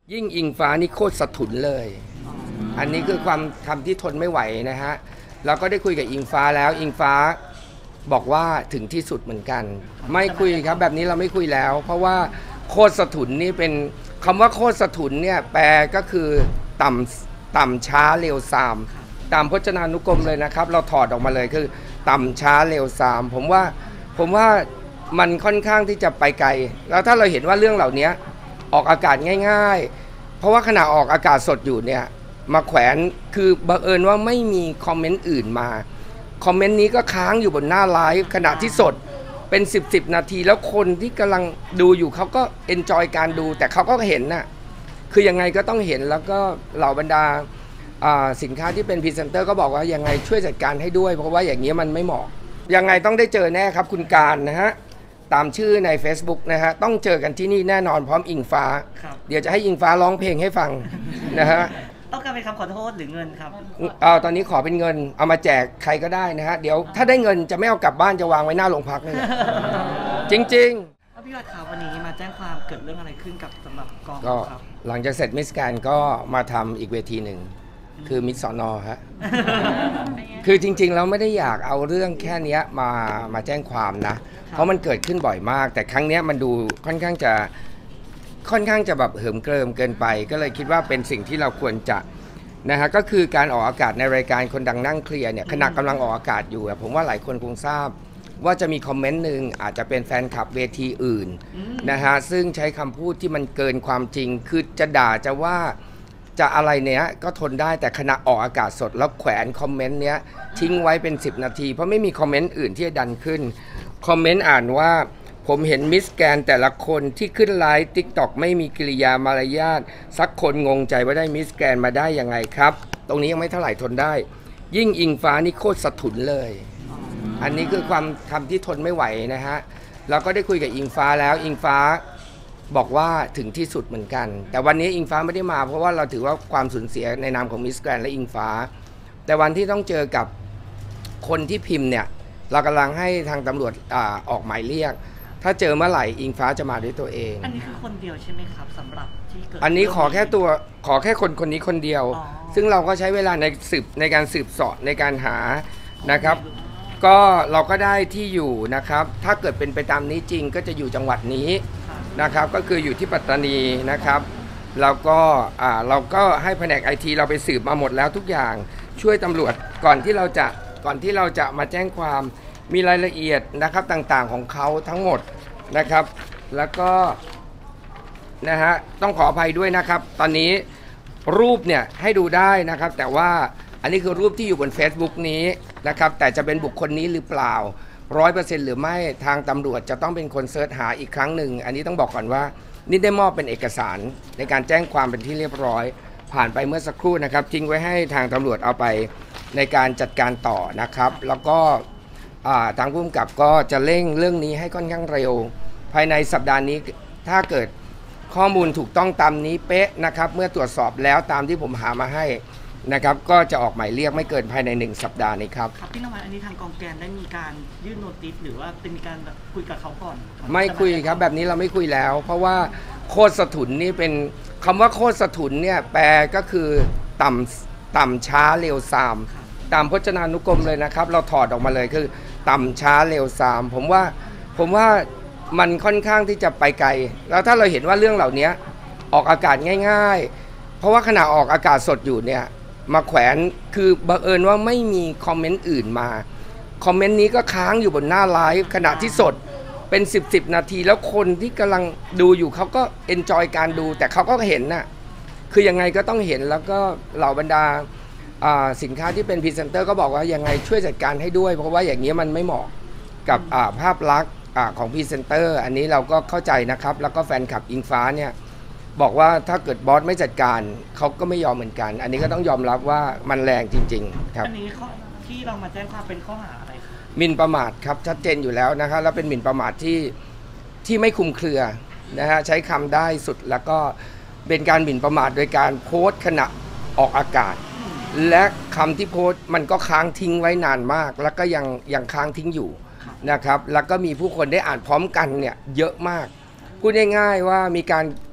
ยิ่งอิงฟ้านี่โคตรสะทุนเลยอันนี้คือความทำที่ทนไม่ไหวนะฮะเราก็ได้คุยกับอิงฟ้าแล้วอิงฟ้าบอกว่าถึงที่สุดเหมือนกันไม่คุยครับแบบนี้เราไม่คุยแล้วเพราะว่าโคตรสะทุนนี่เป็นคำว่าโคตรสะทุนเนี่ยแปลก็คือต่ำช้าเร็วซามตามพจนานุกรมเลยนะครับเราถอดออกมาเลยคือต่ำช้าเร็วซามผมว่ามันค่อนข้างที่จะไปไกลแล้วถ้าเราเห็นว่าเรื่องเหล่านี้ออกอากาศง่ายๆเพราะว่าขณะออกอากาศสดอยู่เนี่ยมาแขวนคือบังเอิญว่าไม่มีคอมเมนต์อื่นมาคอมเมนต์นี้ก็ค้างอยู่บนหน้าไลฟ์ขณะที่สดเป็น10นาทีแล้วคนที่กำลังดูอยู่เขาก็เอนจอยการดูแต่เขาก็เห็นน่ะคือยังไงก็ต้องเห็นแล้วก็เหล่าบรรดาสินค้าที่เป็นพรีเซนเตอร์ก็บอกว่ายังไงช่วยจัดการให้ด้วยเพราะว่าอย่างนี้มันไม่เหมาะยังไงต้องได้เจอแน่ครับคุณการนะฮะตามชื่อใน Facebook นะฮะต้องเจอกันที่นี่แน่นอนพร้อมอิงฟ้าเดี๋ยวจะให้อิงฟ้าร้องเพลงให้ฟังนะฮะต้องการเป็นคำขอโทษหรือเงินครับตอนนี้ขอเป็นเงินเอามาแจกใครก็ได้นะฮะเดี๋ยวถ้าได้เงินจะไม่เอากลับบ้านจะวางไว้หน้าโรงพักนี่จริงพี่วัดข่าววันนี้มาแจ้งความเกิดเรื่องอะไรขึ้นกับสำหรับกองก็หลังจากเสร็จมิสแกรนด์ก็มาทำอีกเวทีหนึ่งคือมิสสนฮะคือจริงๆแล้วไม่ได้อยากเอาเรื่องแค่นี้มาแจ้งความนะเพราะมันเกิดขึ้นบ่อยมากแต่ครั้งนี้มันดูค่อนข้างจะแบบเหิมเกริมเกินไปก็เลยคิดว่าเป็นสิ่งที่เราควรจะนะฮะก็คือการออกอากาศในรายการคนดังนั่งเคลียร์เนี่ยขณะกำลังออกอากาศอยู่ผมว่าหลายคนคงทราบว่าจะมีคอมเมนต์หนึ่งอาจจะเป็นแฟนคลับเวทีอื่นนะฮะซึ่งใช้คำพูดที่มันเกินความจริงคือจะด่าจะว่าจะอะไรเนี้ยก็ทนได้แต่ขณะออกอากาศสดแล้วแขวนคอมเมนต์เนี้ยทิ้งไว้เป็น10นาทีเพราะไม่มีคอมเมนต์อื่นที่จะดันขึ้นคอมเมนต์อ่านว่าผมเห็นมิสแกรนแต่ละคนที่ขึ้นไลฟ์ติ๊กต็อกไม่มีกิริยามารยาทสักคนงงใจว่าได้มิสแกรนมาได้ยังไงครับตรงนี้ยังไม่เท่าไหร่ทนได้ยิ่งอิงฟ้านี่โคตรสะทุนเลยอันนี้คือความทำที่ทนไม่ไหวนะฮะเราก็ได้คุยกับอิงฟ้าแล้วอิงฟ้าบอกว่าถึงที่สุดเหมือนกันแต่วันนี้อิงฟ้าไม่ได้มาเพราะว่าเราถือว่าความสูญเสียในนามของมิสแกรนและอิงฟ้าแต่วันที่ต้องเจอกับคนที่พิมพ์เนี่ยเรากำลังให้ทางตำรวจออกหมายเรียกถ้าเจอเมื่อไหร่อิงฟ้าจะมาด้วยตัวเองอันนี้คือคนเดียวใช่ไหมครับสำหรับที่เกิดอันนี้ขอแค่คนนี้คนเดียวซึ่งเราก็ใช้เวลาในการสืบเสาะในการหานะครับก็เราก็ได้ที่อยู่นะครับถ้าเกิดเป็นไปตามนี้จริงก็จะอยู่จังหวัดนี้นะครับก็คืออยู่ที่ปัตตานีนะครับเราก็ให้แผนก IT เราไปสืบมาหมดแล้วทุกอย่างช่วยตำรวจก่อนที่เราจะมาแจ้งความมีรายละเอียดนะครับต่างๆของเขาทั้งหมดนะครับแล้วก็นะฮะต้องขออภัยด้วยนะครับตอนนี้รูปเนี่ยให้ดูได้นะครับแต่ว่าอันนี้คือรูปที่อยู่บน Facebook นี้นะครับแต่จะเป็นบุคคลนี้หรือเปล่า 100% หรือไม่ทางตำรวจจะต้องเป็นคนเสิร์ชหาอีกครั้งหนึ่งอันนี้ต้องบอกก่อนว่านี่ได้มอบเป็นเอกสารในการแจ้งความเป็นที่เรียบร้อยผ่านไปเมื่อสักครู่นะครับทิ้งไว้ให้ทางตำรวจเอาไปในการจัดการต่อนะครับแล้วก็ทางผู้กำกับก็จะเร่งเรื่องนี้ให้ค่อนข้างเร็วภายในสัปดาห์นี้ถ้าเกิดข้อมูลถูกต้องตามนี้เป๊ะนะครับเมื่อตรวจสอบแล้วตามที่ผมหามาให้นะครับก็จะออกหมายเรียกไม่เกินภายใน1สัปดาห์นี้ครับครับพี่นวัดอันนี้ทางกองแกนได้มีการยื่นโนติสหรือว่าเป็นการคุยกับเขาก่อนไม่คุยครับแบบนี้เราไม่คุยแล้วเพราะว่าโคตรสะทุนนี่เป็นคำว่าโคตรสะทุนเนี่ยแปลก็คือต่ำช้าเร็วซามตามพจนานุกรมเลยนะครับเราถอดออกมาเลยคือต่ำช้าเร็วซามผมว่ามันค่อนข้างที่จะไปไกลแล้วถ้าเราเห็นว่าเรื่องเหล่านี้ออกอากาศง่ายๆเพราะว่าขณะออกอากาศสดอยู่เนี่ยมาแขวนคือบังเอิญว่าไม่มีคอมเมนต์อื่นมาคอมเมนต์นี้ก็ค้างอยู่บนหน้าไลฟ์ขณะที่สดเป็น10นาทีแล้วคนที่กำลังดูอยู่เขาก็เอนจอยการดูแต่เขาก็เห็นน่ะคือยังไงก็ต้องเห็นแล้วก็เหล่าบรรดาสินค้าที่เป็นพรีเซนเตอร์ก็บอกว่ายังไงช่วยจัดการให้ด้วยเพราะว่าอย่างนี้มันไม่เหมาะกับภาพลักษณ์ของพรีเซนเตอร์อันนี้เราก็เข้าใจนะครับแล้วก็แฟนคลับอิงฟ้าเนี่ยบอกว่าถ้าเกิดบอสไม่จัดการเขาก็ไม่ยอมเหมือนกันอันนี้ก็ต้องยอมรับว่ามันแรงจริงๆครับอันนี้ที่เรามาแจ้งความเป็นข้อหาอะไรครับหมิ่นประมาทครับชัดเจนอยู่แล้วนะครับแล้วเป็นหมิ่นประมาทที่ไม่คลุมเครือนะฮะใช้คำได้สุดแล้วก็เป็นการหมิ่นประมาทโดยการโพสต์ขณะออกอากาศและคำที่โพสต์มันก็ค้างทิ้งไว้นานมากแล้วก็ยังค้างทิ้งอยู่นะครับแล้วก็มีผู้คนได้อ่านพร้อมกันเนี่ยเยอะมากพูดง่ายๆว่ามีการ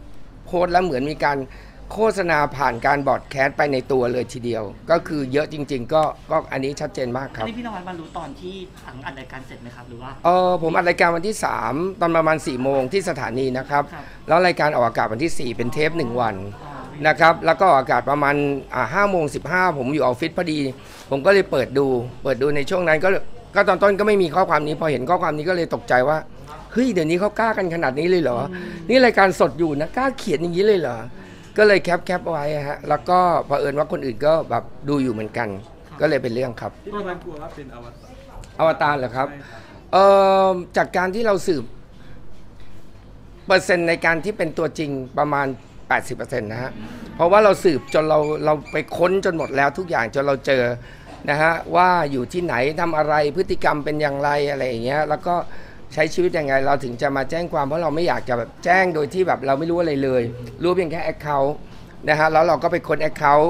โพสต์แล้วเหมือนมีการโฆษณาผ่านการบอดแคสต์ไปในตัวเลยทีเดียวก็คือเยอะจริงๆก็อันนี้ชัดเจนมากคอัรันบนี้พี่นวัดมารู้ตอนที่หลังอัดรายการเสร็จไหมครับหรือว่าผมอัดรายการวันที่ 3 ตอนประมาณ 4 โมงที่สถานีนะครับครับแล้วรายการออกอากาศวันที่ 4 เป็นเทป 1 วันนะครับแล้วก็ออกอากาศประมาณ5 โมง 15ผมอยู่ออฟฟิศพอดี ผมก็เลยเปิดดูในช่วงนั้นก็ตอนต้นก็ไม่มีข้อความนี้พอเห็นข้อความนี้ก็เลยตกใจว่าเฮ้ยเดี๋ยวนี้เขากล้ากันขนาดนี้เลยเหรอนี่รายการสดอยู่นะกล้าเขียนอย่างนี้เลยเหรอก็เลยแคปไว้ฮะแล้วก็เผอิญว่าคนอื่นก็แบบดูอยู่เหมือนกัน ก็เลยเป็นเรื่องครับที่มันกลัวว่าเป็นอวตารอวตารเหรอครับใช่ครับจากการที่เราสืบเปอร์เซ็นต์ในการที่เป็นตัวจริงประมาณ 80% นะฮะเพราะว่าเราสืบจนเราไปค้นจนหมดแล้วทุกอย่างจนเราเจอนะฮะว่าอยู่ที่ไหนทำอะไรพฤติกรรมเป็นอย่างไรอะไรอย่างเงี้ยแล้วก็ใช้ชีวิตยังไงเราถึงจะมาแจ้งความเพราะเราไม่อยากจะแบบแจ้งโดยที่แบบเราไม่รู้อะไรเลยรู้เพียงแค่ account นะฮะแล้วเราก็ไปค้น account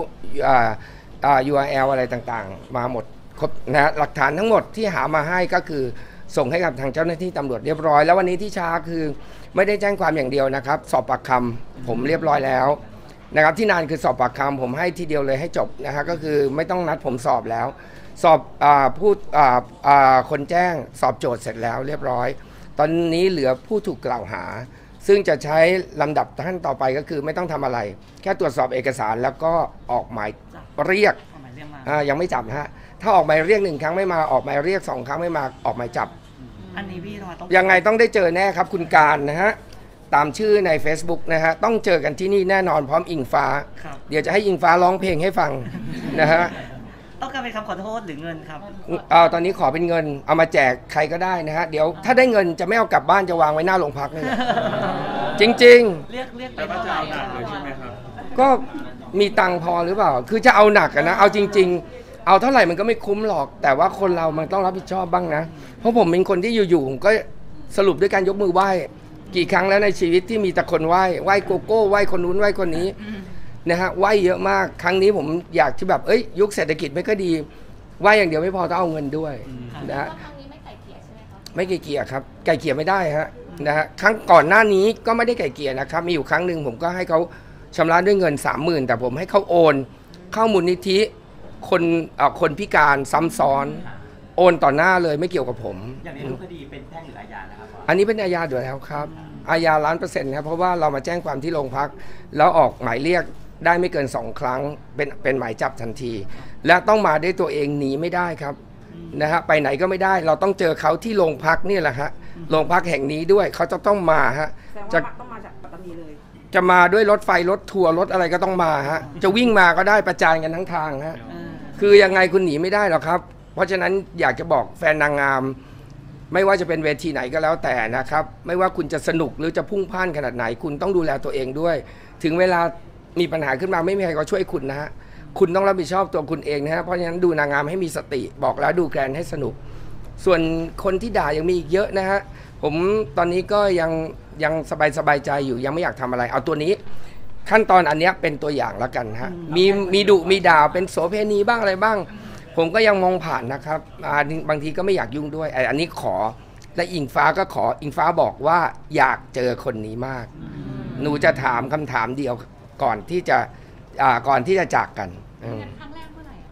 URL อะไรต่างๆมาหมดครบนะฮะหลักฐานทั้งหมดที่หามาให้ก็คือส่งให้กับทางเจ้าหน้าที่ตำรวจเรียบร้อยแล้ววันนี้ที่ช้าคือไม่ได้แจ้งความอย่างเดียวนะครับสอบปากคำผมเรียบร้อยแล้วนะครับที่นานคือสอบปากคำผมให้ทีเดียวเลยให้จบนะฮะก็คือไม่ต้องนัดผมสอบแล้วสอบคนแจ้งสอบโจทย์เสร็จแล้วเรียบร้อยตอนนี้เหลือผู้ถูกกล่าวหาซึ่งจะใช้ลำดับขั้นต่อไปก็คือไม่ต้องทำอะไรแค่ตรวจสอบเอกสารแล้วก็ออกหมายเรียกออกหมายเรียกมายังไม่จับนะฮะถ้าออกหมายเรียก1 ครั้งไม่มาออกหมายเรียก2 ครั้งไม่มาออกหมายจับอันนี้พี่นวัดต้องยังไงต้องได้เจอแน่ครับคุณการนะฮะตามชื่อใน Facebook นะฮะต้องเจอกันที่นี่แน่นอนพร้อมอิงฟ้าครับเดี๋ยวจะให้อิงฟ้าร้องเพลงให้ฟังนะฮะต้องการเป็นคำขอโทษหรือเงินครับตอนนี้ขอเป็นเงินเอามาแจกใครก็ได้นะฮะเดี๋ยวถ้าได้เงินจะไม่เอากลับบ้านจะวางไว้หน้าโรงพักนี่แหละ จริงเรียกไปแต่ว่าเท่าจะไหร่เอาหนักเลยใช่ไหมครับๆ ก็มีตังค์พอหรือเปล่าคือจะเอาหนักอะนะเอาจริง ๆ เอาเท่าไหร่มันก็ไม่คุ้มหรอก แต่ว่าคนเรามันต้องรับผิดชอบบ้างนะเพราะผมเป็นคนที่อยู่ๆผมก็สรุปด้วยการยกมือไหว้กี่ครั้งแล้วในชีวิตที่มีแต่คนไหว้โกโก้ไหว้คนนู้นไหว้คนนี้นะฮะไหว้เยอะมากครั้งนี้ผมอยากที่แบบยุคเศรษฐกิจไม่ก็ดีไหว้อย่างเดียวไม่พอต้องเอาเงินด้วยนะฮะว่าครั้งนี้ไม่ไก่เกลี่ยใช่ไหมคะไม่ไกลเกลี่ยครับไกลเกลี่ยไม่ได้ฮะนะฮะครั้งก่อนหน้านี้ก็ไม่ได้ไกลเกลี่ยนะครับมีอยู่ครั้งหนึ่งผมก็ให้เขาชำระด้วยเงิน 30,000แต่ผมให้เขาโอนเข้ามูลนิธิคนพิการซ้ำซ้อนโอนต่อหน้าเลยไม่เกี่ยวกับผมอย่างนี้รูปคดีเป็นแพ่งหรืออาญานะครับอันนี้เป็นอาญาอยู่แล้วครับอาญา100%ครับเพราะว่าเรามาแจ้งความที่โรงพักแล้วออกหมายเรียกได้ไม่เกิน2 ครั้งเป็นหมายจับทันที และต้องมาด้วยตัวเองหนีไม่ได้ครับนะฮะไปไหนก็ไม่ได้เราต้องเจอเขาที่โรงพักนี่แหละฮะโรงพักแห่งนี้ด้วยเขาจะต้องมาฮะแสดงว่าต้องมาจากปัตตานีเลยจะมาด้วยรถไฟรถทัวร์รถอะไรก็ต้องมาฮะจะวิ่งมาก็ได้ประจานกันทั้งทางฮะ คือยังไงคุณหนีไม่ได้หรอกครับ เพราะฉะนั้นอยากจะบอกแฟนนางงาม ไม่ว่าจะเป็นเวทีไหนก็แล้วแต่นะครับ ไม่ว่าคุณจะสนุกหรือจะพุ่งพ่านขนาดไหน คุณต้องดูแลตัวเองด้วย ถึงเวลามีปัญหาขึ้นมาไม่มีใครก็ช่วยคุณนะฮะ คุณต้องรับผิดชอบตัวคุณเองนะฮะ เพราะฉะนั้นดูนางงามให้มีสติ บอกแล้วดูแกรนให้สนุก ส่วนคนที่ด่ายังมีอีกเยอะนะฮะ ผมตอนนี้ก็ยังสบายใจอยู่ยังไม่อยากทำอะไร เอาตัวนี้ ขั้นตอนอันเนี้ยเป็นตัวอย่างแล้วกันฮะมีดุมีด่าเป็นโสเพณีบ้างอะไรบ้าง ผมก็ยังมองผ่านนะครับบางทีก็ไม่อยากยุ่งด้วยอันนี้ขอและอิงฟ้าก็ขออิงฟ้าบอกว่าอยากเจอคนนี้มาก หนูจะถามคำถามเดียวก่อนที่จะจากกันงั้นครั้งแรกเมื่อไหร่อะ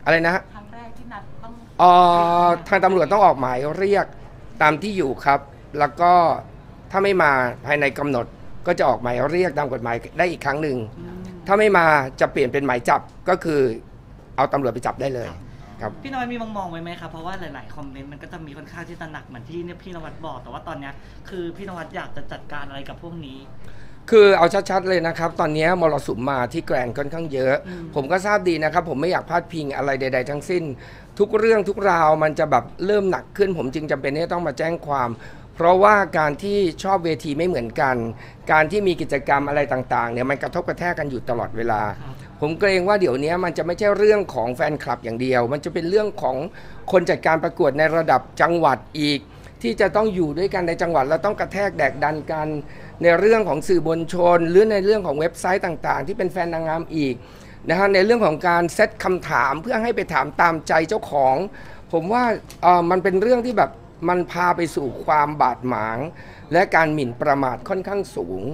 อะไรนะฮะครั้งแรกที่นัดต้องทางตำรวจต้องออกหมายเรียกตามที่อยู่ครับ แล้วก็ถ้าไม่มาภายในกำหนดก็จะออกหมายเรียกตามกฎหมายได้อีกครั้งหนึ่งถ้าไม่มาจะเปลี่ยนเป็นหมายจับก็คือเอาตำรวจไปจับได้เลยครับพี่นวัดมีมองไว้ไหมครับเพราะว่าหลายๆคอมเมนต์มันก็จะมีค่อนข้างที่จะหนักเหมือนที่เนี่ยพี่นวัดบอกแต่ว่าตอนเนี้ยคือพี่นวัดอยากจะจัดการอะไรกับพวกนี้คือเอาชัดๆเลยนะครับตอนนี้มรสุมมาที่แกรนด์ค่อนข้างเยอะ ผมก็ทราบดีนะครับผมไม่อยากพาดพิงอะไรใดๆทั้งสิ้น ทุกเรื่องทุกราวมันจะแบบเริ่มหนักขึ้น ผมจึงจำเป็นที่ต้องมาแจ้งความ เพราะว่าการที่ชอบเวทีไม่เหมือนกัน การที่มีกิจกรรมอะไรต่างๆเนี่ยมันกระทบกระแทกกันอยู่ตลอดเวลา ผมเกรงว่าเดี๋ยวนี้มันจะไม่ใช่เรื่องของแฟนคลับอย่างเดียว มันจะเป็นเรื่องของคนจัดการประกวดในระดับจังหวัดอีก ที่จะต้องอยู่ด้วยกันในจังหวัดแล้วต้องกระแทกแดกดันกันในเรื่องของสื่อมวลชน หรือในเรื่องของเว็บไซต์ต่างๆ ที่เป็นแฟนนางงามอีกนะฮะในเรื่องของการเซตคำถามเพื่อให้ไปถามตามใจเจ้าของ ผมว่ามันเป็นเรื่องที่แบบมันพาไปสู่ความบาดหมางและการหมิ่นประมาทค่อนข้างสูง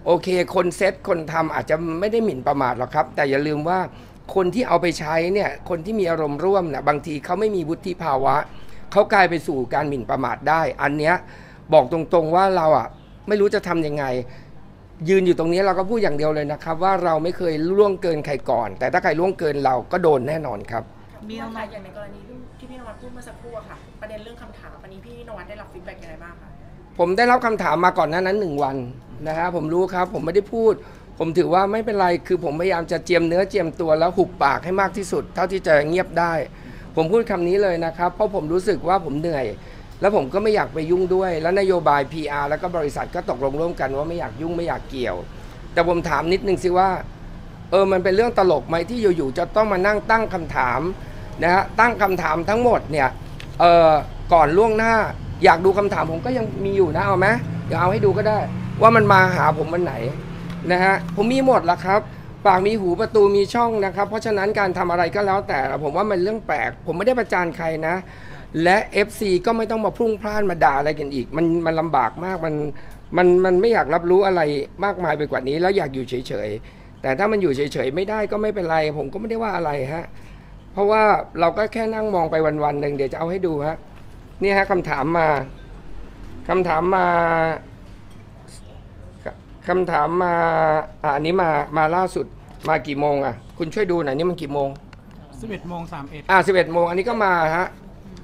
โอเคคนเซตคนทำอาจจะไม่ได้หมิ่นประมาทหรอกครับแต่อย่าลืมว่าคนที่เอาไปใช้เนี่ยคนที่มีอารมณ์ร่วมนะบางทีเขาไม่มีวุฒิภาวะเขากลายไปสู่การหมิ่นประมาทได้อันเนี้ยบอกตรงๆว่าเราอ่ะไม่รู้จะทำยังไงยืนอยู่ตรงนี้เราก็พูดอย่างเดียวเลยนะครับว่าเราไม่เคยล่วงเกินใครก่อนแต่ถ้าใครล่วงเกินเราก็โดนแน่นอนครับมีน้องอย่างในกรณีที่พี่นวัดพูดเมื่อสักครู่อะค่ะ ประเด็นเรื่องคำถามอันนี้พี่นวัดได้รับฟีดแบ็กยังไงบ้างคะผมได้รับคำถามมาก่อนหน้านั้น1 วันนะฮะผมรู้ครับผมไม่ได้พูดผมถือว่าไม่เป็นไรคือผมพยายามจะเจียมเนื้อเจียมตัวแล้วหุบปากให้มากที่สุดเท่าที่จะเงียบได้ผมพูดคำนี้เลยนะครับเพราะผมรู้สึกว่าผมเหนื่อยแล้วผมก็ไม่อยากไปยุ่งด้วยแล้วนโยบาย PR แล้วก็บริษัทก็ตกลงร่วมกันว่าไม่อยากยุ่งไม่อยากเกี่ยวแต่ผมถามนิดนึงสิว่ามันเป็นเรื่องตลกไหมที่อยู่ๆจะต้องมานั่งตั้งคำถามนะฮะตั้งคำถามทั้งหมดเนี่ยก่อนล่วงหน้าอยากดูคำถามผมก็ยังมีอยู่นะเอาไหมเดี๋ยวเอาให้ดูก็ได้ว่ามันมาหาผมวันไหนนะฮะผมมีหมดแล้วครับปากมีหูประตูมีช่องนะครับเพราะฉะนั้นการทำอะไรก็แล้วแต่ผมว่ามันเรื่องแปลกผมไม่ได้ประจานใครนะและ FC ก็ไม่ต้องมาพรุ่งพล่านมาด่าอะไรกันอีกมันลำบากมากมันไม่อยากรับรู้อะไรมากมายไปกว่านี้แล้วอยากอยู่เฉยๆแต่ถ้ามันอยู่เฉยๆไม่ได้ก็ไม่เป็นไรผมก็ไม่ได้ว่าอะไรฮะเพราะว่าเราก็แค่นั่งมองไปวันๆหนึ่งเดี๋ยวจะเอาให้ดูฮะนี่ฮะคำถามมาอันนี้มาล่าสุดมากี่โมงอ่ะคุณช่วยดูหน่อยนี่มันกี่โมง 11:31 11 โมงอันนี้ก็มาฮะ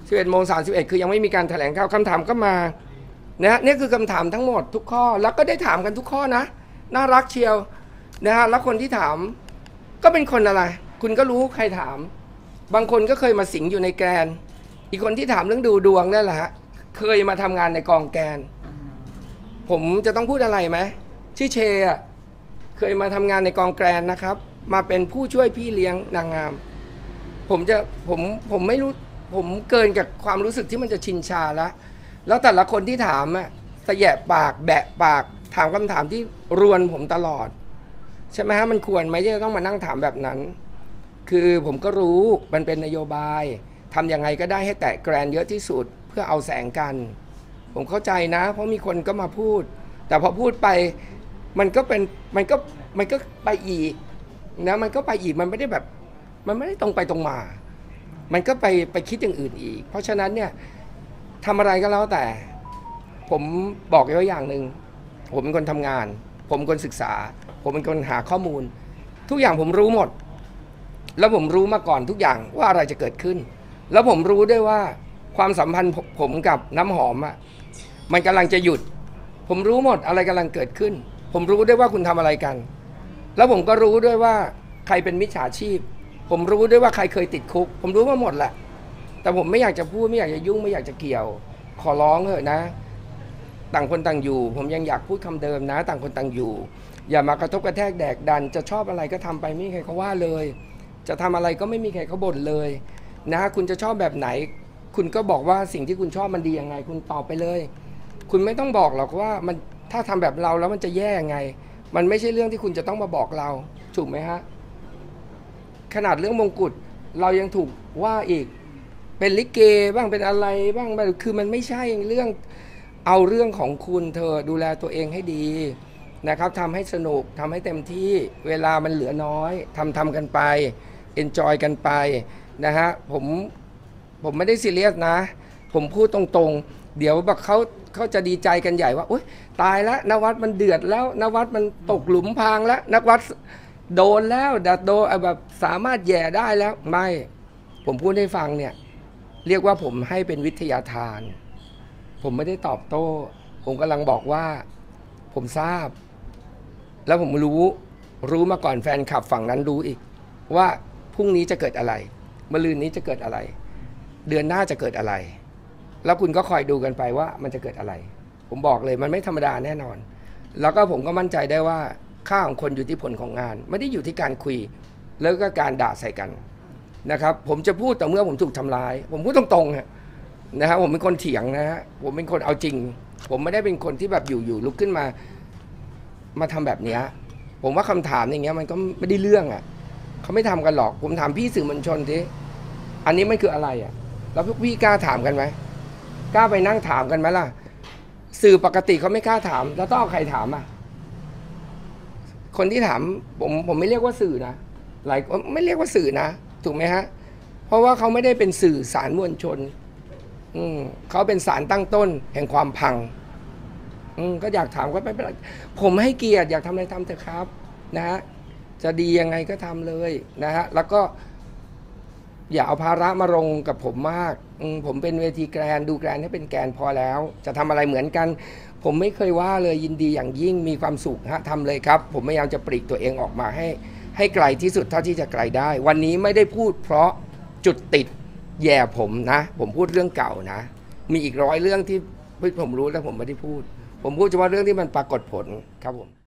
11:31คือยังไม่มีการแถลงข่าวคำถามก็มานะนี่คือคำถามทั้งหมดทุกข้อแล้วก็ได้ถามกันทุกข้อนะน่ารักเชียวนะฮะแล้วคนที่ถามก็เป็นคนอะไรคุณก็รู้ใครถามบางคนก็เคยมาสิงอยู่ในแกนอีกคนที่ถามเรื่องดูดวงนั่นแหละฮะเคยมาทำงานในกองแกนผมจะต้องพูดอะไรไหมชื่อเชอ่ะเคยมาทำงานในกองแกรนนะครับมาเป็นผู้ช่วยพี่เลี้ยงนางงามผมไม่รู้ผมเกินกับความรู้สึกที่มันจะชินชาแล้วแต่ละคนที่ถามอ่ะสะแยะปากแบะปากถามคำถามที่รวนผมตลอดใช่ไหมฮะมันควรไหมที่จะต้องมานั่งถามแบบนั้นคือผมก็รู้มันเป็นนโยบายทำยังไงก็ได้ให้แตะแกรนเยอะที่สุดเพื่อเอาแสงกันผมเข้าใจนะเพราะมีคนก็มาพูดแต่พอพูดไปมันก็ไปอีกนะมันก็ไปอีกมันไม่ได้แบบมันไม่ได้ตรงไปตรงมามันก็ไปคิดอย่างอื่นอีกเพราะฉะนั้นเนี่ยทำอะไรก็แล้วแต่ผมบอกไว้อย่างหนึ่งผมเป็นคนทำงานผมเป็นคนศึกษาผมเป็นคนหาข้อมูลทุกอย่างผมรู้หมดแล้วผมรู้มาก่อนทุกอย่างว่าอะไรจะเกิดขึ้นแล้วผมรู้ด้วยว่าความสัมพันธ์ผมกับน้ำหอมอ่ะมันกำลังจะหยุดผมรู้หมดอะไรกำลังเกิดขึ้นผมรู้ด้วยว่าคุณทำอะไรกันแล้วผมก็รู้ด้วยว่าใครเป็นมิจฉาชีพผมรู้ด้วยว่าใครเคยติดคุกผมรู้มาหมดแหละแต่ผมไม่อยากจะพูดไม่อยากจะยุ่งไม่อยากจะเกี่ยวขอร้องเถอะนะต่างคนต่างอยู่ผมยังอยากพูดคำเดิมนะต่างคนต่างอยู่อย่ามากระทบกระแทกแดกดันจะชอบอะไรก็ทำไปไม่มีใครเขาว่าเลยจะทำอะไรก็ไม่มีใครเขาบ่นเลยนะคุณจะชอบแบบไหนคุณก็บอกว่าสิ่งที่คุณชอบมันดียังไงคุณตอบไปเลยคุณไม่ต้องบอกหรอกว่ามันถ้าทำแบบเราแล้วมันจะแย่ยังไงมันไม่ใช่เรื่องที่คุณจะต้องมาบอกเราถูกไหมฮะขนาดเรื่องมงกุฎเรายังถูกว่าอีกเป็นลิเกบ้างเป็นอะไรบ้างคือมันไม่ใช่เรื่องเอาเรื่องของคุณเธอดูแลตัวเองให้ดีนะครับทำให้สนุกทำให้เต็มที่เวลามันเหลือน้อยทำกันไป enjoy กันไปนะฮะผมไม่ได้ซีเรียสนะผมพูดตรงๆเดี๋ยวแบบเขาจะดีใจกันใหญ่ว่าอุ๊ยตายแล้วนวัดมันเดือดแล้วนวัดมันตกหลุมพรางแล้วนวัดโดนแล้วดัดโดนแบบสามารถแย่ได้แล้วไม่ผมพูดให้ฟังเนี่ยเรียกว่าผมให้เป็นวิทยาทานผมไม่ได้ตอบโต้ผมกำลังบอกว่าผมทราบแล้วผมรู้มาก่อนแฟนคลับฝั่งนั้นรู้อีกว่าพรุ่งนี้จะเกิดอะไรมะรืนนี้จะเกิดอะไรเดือนหน้าจะเกิดอะไรแล้วคุณก็คอยดูกันไปว่ามันจะเกิดอะไรผมบอกเลยมันไม่ธรรมดาแน่นอนแล้วก็ผมก็มั่นใจได้ว่าค่าของคนอยู่ที่ผลของงานไม่ได้อยู่ที่การคุยแล้วก็การด่าใส่กันนะครับผมจะพูดแต่เมื่อผมถูกทำร้ายผมพูดตรงๆนะครับผมเป็นคนเถียงนะฮะผมเป็นคนเอาจริงผมไม่ได้เป็นคนที่แบบอยู่ลุกขึ้นมาทำแบบนี้ผมว่าคำถามอย่างเงี้ยมันก็ไม่ได้เรื่องอ่ะเขาไม่ทำกันหรอกผมถามพี่สื่อมวลชนทีอันนี้มันคืออะไรอ่ะแล้วพวกพี่กล้าถามกันไหมกล้าไปนั่งถามกันไหมล่ะสื่อปกติเขาไม่กล้าถามแล้วต้องเอาใครถามอ่ะคนที่ถามผมไม่เรียกว่าสื่อนะหลายคนไม่เรียกว่าสื่อนะถูกไหมฮะเพราะว่าเขาไม่ได้เป็นสื่อสารมวลชนเขาเป็นสารตั้งต้นแห่งความพังก็อยากถามก็ไม่เป็นไรผมให้เกียรติอยากทำอะไรทำเถอะครับนะฮะจะดียังไงก็ทำเลยนะฮะแล้วก็อย่าเอาภาระมาลงกับผมมากผมเป็นเวทีแกรนดูแกรนให้เป็นแกนพอแล้วจะทำอะไรเหมือนกันผมไม่เคยว่าเลยยินดีอย่างยิ่งมีความสุขฮะทำเลยครับผมพยายามจะปลีกตัวเองออกมาให้ไกลที่สุดเท่าที่จะไกลได้วันนี้ไม่ได้พูดเพราะจุดติดแย่ผมนะผมพูดเรื่องเก่านะมีอีก100 เรื่องที่ผมรู้แล้วผมไม่ได้พูดผมพูดเฉพาะเรื่องที่มันปรากฏผลครับผม